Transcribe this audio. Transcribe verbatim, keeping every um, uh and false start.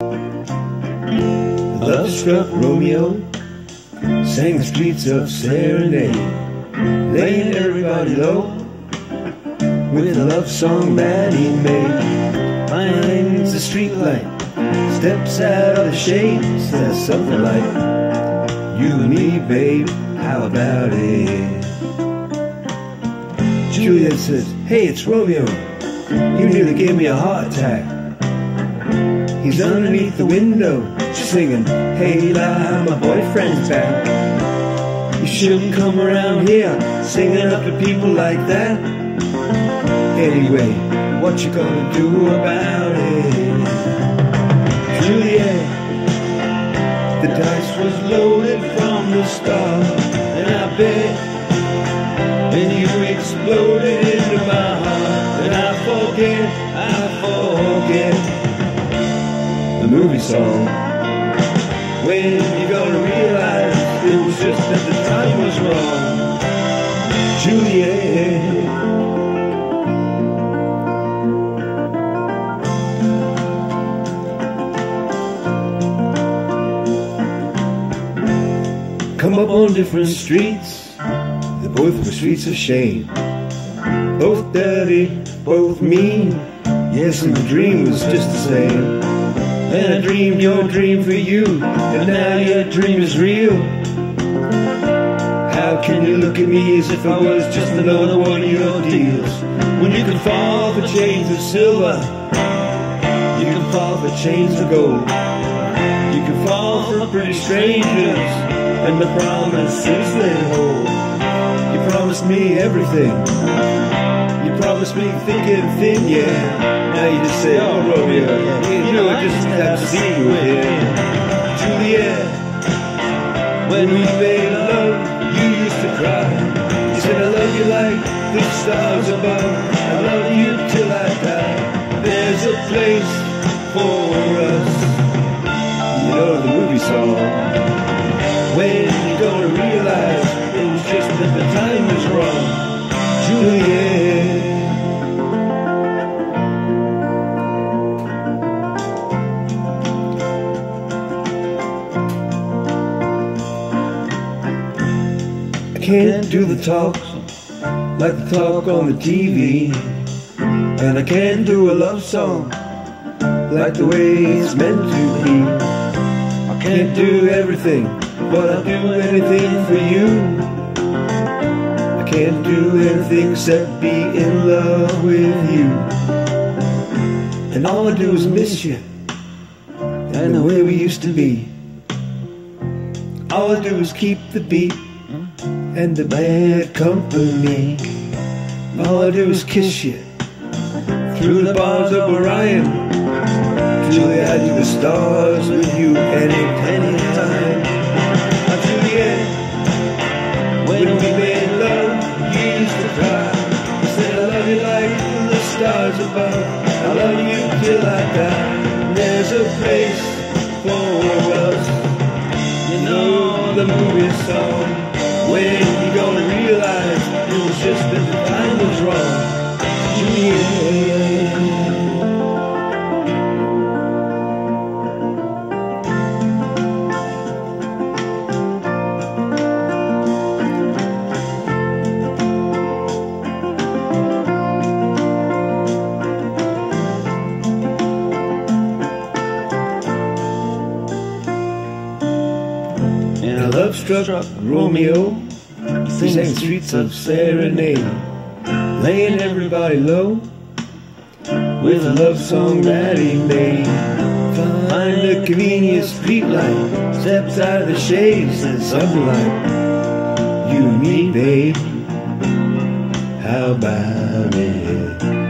Love-struck Romeo sang the streets of Serenade, laying everybody low with a love song that he made. Finds the street light, steps out of the shade, says something like, "You and me, babe, how about it?" Juliet says, "Hey, it's Romeo. You nearly gave me a heart attack." He's underneath the window, singing, "Hey, la, my boyfriend's back." You shouldn't come around here singing up to people like that. Anyway, what you gonna do about it? Juliet, the dice was loaded from the start, and I bet when you exploded into my heart, and I forget, I forget the movie song. When you gonna realize it was just that the time was wrong? Juliet. Come up on different streets, they both were streets of shame. Both dirty, both mean, yes, and the dream was just the same. And I dreamed your dream for you, and now your dream is real. How can you look at me as if I was just another one of your deals? When you can fall for chains of silver, you can fall for chains of gold. You can fall for pretty strangers and the promises they hold. You promised me everything, you promised me thick and thin, yeah. Now you just say, "Oh, Romeo, you know I just have to see you again." Juliet, when we made love, you used to cry. You said, "I love you like the stars above. I love you till I die. There's a place for us." You know the movie song. When you gonna realize it was just that the time was wrong? Juliet. I can't do the talk like the talk on the T V, and I can't do a love song like the way it's meant to be. I can't do everything, but I'll do anything for you. I can't do anything except be in love with you. And all I do is miss you, and the way we used to be. All I do is keep the beat and the bad company. All I do is kiss you through the bars of Orion. Juliet, I do the stars with you any, any time. Oh, Juliet, when we made love, you used to cry. You said, "I love you like the stars above. I love you till I die. There's a place for us." You know the movie song. When you gonna realize it was just that the time was wrong? Juliet. And a love-struck Romeo sang the streets of Serenade, laying everybody low with a love song that he made. Find a convenient street light, steps out of the shades, and something like, "You and me, babe, how about it?"